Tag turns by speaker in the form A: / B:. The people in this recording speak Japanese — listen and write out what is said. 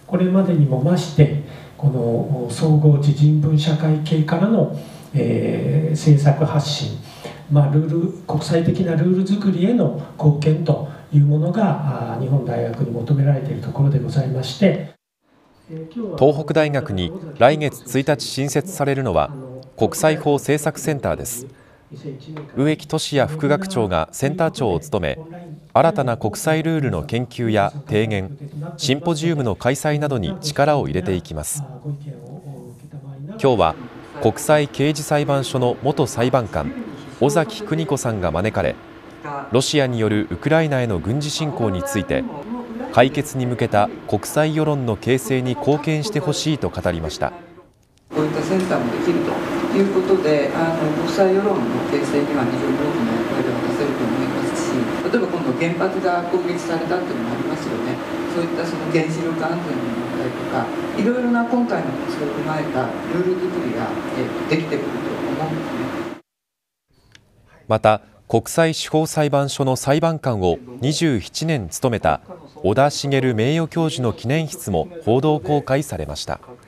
A: これまでにも増してこの総合知人文社会系からの、政策発信、国際的なルール作りへの貢献というものが日本大学に求められているところでございまして、
B: 東北大学に来月1日新設されるのは国際法政策センターです。植木俊也副学長がセンター長を務め、新たな国際ルールの研究や提言、シンポジウムの開催などに力を入れていきます。今日は国際刑事裁判所の元裁判官尾崎邦子さんが招かれ、ロシアによるウクライナへの軍事侵攻について解決に向けた国際世論の形成に貢献してほしいと語りました。
C: こういったセンターもできるということで、国際世論の形成には非常に大きな役割を果たせると思いますし、例えば今度原発が攻撃されたというのもありますよね。そういったその原子力安全の問題とか、いろいろな今回のことを踏まえたルール作りができてくると思うんですね。
B: また国際司法裁判所の裁判官を27年務めた小田茂名誉教授の記念室も報道公開されました。